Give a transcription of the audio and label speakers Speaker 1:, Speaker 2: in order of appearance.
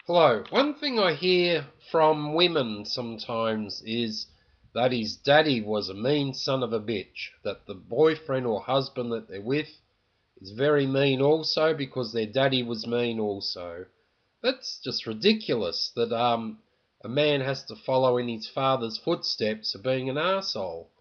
Speaker 1: Hello. One thing I hear from women sometimes is that his daddy was a mean son of a bitch, that the boyfriend or husband that they're with is very mean also because their daddy was mean also. That's just ridiculous that a man has to follow in his father's footsteps of being an arsehole.